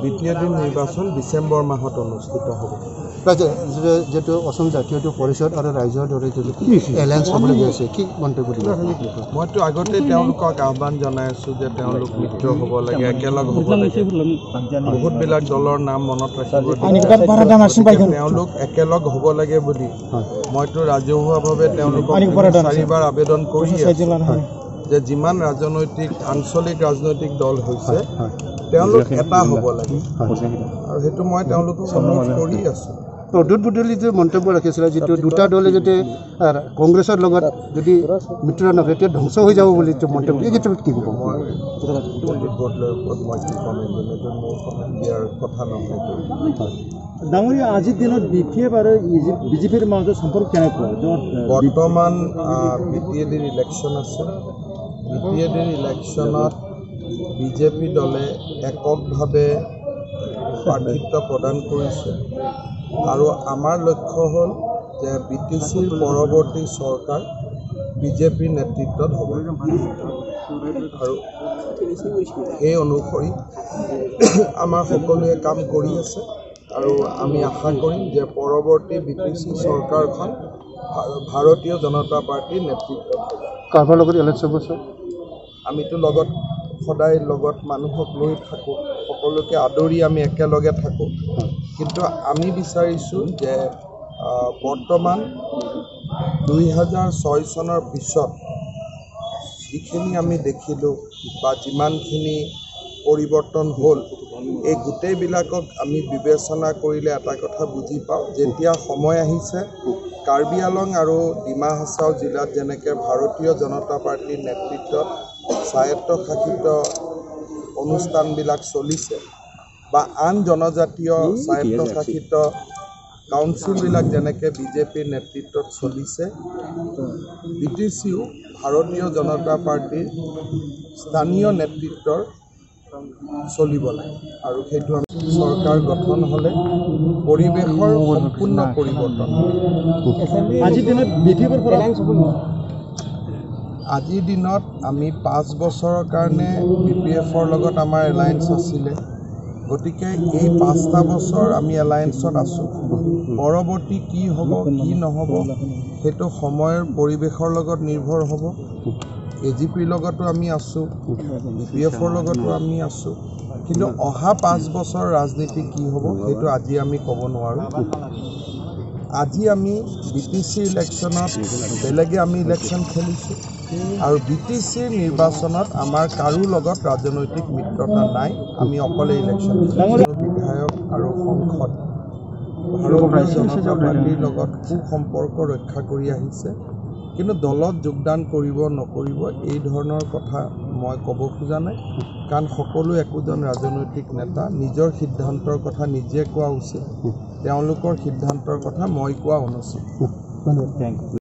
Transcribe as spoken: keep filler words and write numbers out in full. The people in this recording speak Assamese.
দ্বিতীয়দিন নিৰ্বাচন ডিচেম্বৰ মাহত অনুষ্ঠিত হ'ব। যেহেতু অসম জাতীয় পৰিষদ আৰু ৰাইজৰ দৰে এলায়েন্স হ'বলৈ গৈ আছে, কি মন্তব্য দিব? মইতো আগতে তেওঁলোকক আহ্বান জনাই আছোঁ যে তেওঁলোক মিত্ৰ হ'ব লাগে, একেলগ হ'ব লাগে। বহুতবিলাক দলৰ নাম মনত ৰাখিব, তেওঁলোক একেলগ হ'ব লাগে বুলি মইতো ৰাজহুৱাভাৱে তেওঁলোকক চাৰিবাৰ আবেদন কৰি আছোঁ যে যিমান ৰাজনৈতিক আঞ্চলিক ৰাজনৈতিক দল হৈছে তেওঁলোক এটা হ'ব লাগে, আৰু সেইটো মই তেওঁলোকক অনুৰোধ কৰি আছোঁ। প্ৰদ্যুৎ বুদুলি যে মন্তব্য ৰাখিছিলে, যিটো দুটা দলে যদি কংগ্ৰেছৰ লগত যদি মিত্ৰ নকৰে তেতিয়া ধ্বংস হৈ যাব বুলি মন্তব্য, এই ক্ষেত্ৰত কি হ'ব? মই প্ৰদ্যুৎ বৰদলৈৰ ওপৰত মই কি কমেণ্ট দিম, এইটো মোৰ কমেণ্ট দিয়াৰ কথা নহয়। ডাঙৰীয়া, আজিৰ দিনত বি পি এফ আৰু বিজেপিৰ মাজত সম্পৰ্ক কেনেকুৱা? বৰ্তমান বি টি এ ডিৰ ইলেকশ্যন আছে। বি টি এ ডিৰ ইলেকশ্যনত বিজেপি দলে এককভাৱে প্ৰাৰ্থিত্ব প্ৰদান কৰিছে, আৰু আমাৰ লক্ষ্য হ'ল যে বি টি চিৰ পৰৱৰ্তী চৰকাৰ বিজেপিৰ নেতৃত্বত হ'ব, আৰু সেই অনুসৰি আমাৰ সকলোৱে কাম কৰি আছে, আৰু আমি আশা কৰিম যে পৰৱৰ্তী বি টি চি চৰকাৰখন ভাৰতীয় জনতা পাৰ্টীৰ নেতৃত্বত হ'ব। কাৰোবাৰ লগত এলায়েন্স হ'ব ছাৰ? আমিতো লগত সদায় লগত মানুহক লৈ থাকোঁ, সকলোকে আদৰি আমি একেলগে থাকোঁ, কিন্তু আমি বিচাৰিছোঁ যে বৰ্তমান দুই হাজাৰ ছয় চনৰ পিছত যিখিনি আমি দেখিলোঁ বা যিমানখিনি পৰিৱৰ্তন হ'ল, এই গোটেইবিলাকক আমি বিবেচনা কৰিলে এটা কথা বুজি পাওঁ, যেতিয়া সময় আহিছে কাৰ্বি আলং আৰু ডিমা হাছাও জিলাত যেনেকৈ ভাৰতীয় জনতা পাৰ্টীৰ নেতৃত্বত স্বায়ত্তশাসিত অনুষ্ঠানবিলাক চলিছে বা আন জনজাতীয় স্বায়ত্তশাসিত কাউন্সিলবিলাক যেনেকৈ বিজেপিৰ নেতৃত্বত চলিছে, বি টি চিও ভাৰতীয় জনতা পাৰ্টীৰ স্থানীয় নেতৃত্বৰ চলিব লাগে, আৰু সেইটো আমি চৰকাৰ গঠন হ'লে পৰিৱেশৰ সম্পূৰ্ণ পৰিৱৰ্তন। আজিৰ দিনত বি পি এফৰ পৰা আজিৰ দিনত আমি পাঁচ বছৰৰ কাৰণে বি পি এফৰ লগত আমাৰ এলায়েন্স আছিলে, গতিকে এই পাঁচটা বছৰ আমি এলায়েন্সত আছোঁ। পৰৱৰ্তী কি হ'ব কি নহ'ব সেইটো সময়ৰ পৰিৱেশৰ লগত নিৰ্ভৰ হ'ব। এ জি পিৰ লগতো আমি আছোঁ, বি পি এফৰ লগতো আমি আছোঁ, কিন্তু অহা পাঁচ বছৰ ৰাজনীতি কি হ'ব সেইটো আজি আমি ক'ব নোৱাৰোঁ। আজি আমি বি টি চি ইলেকশ্যনত বেলেগে আমি ইলেকশ্যন খেলিছোঁ, আৰু বি টি চিৰ নিৰ্বাচনত আমাৰ কাৰো লগত ৰাজনৈতিক মিত্ৰতা নাই, আমি অকলে ইলেকশ্যন খেলিছোঁ। বিধায়ক আৰু সংসদ ভাৰতীয় জনতা পাৰ্টীৰ লগত সুসম্পৰ্ক ৰক্ষা কৰি আহিছে, কিন্তু দলত যোগদান কৰিব নকৰিব এই ধৰণৰ কথা মই ক'ব খোজা নাই, কাৰণ সকলো একোজন ৰাজনৈতিক নেতা নিজৰ সিদ্ধান্তৰ কথা নিজে কোৱা উচিত, তেওঁলোকৰ সিদ্ধান্তৰ কথা মই কোৱা অনুচিত।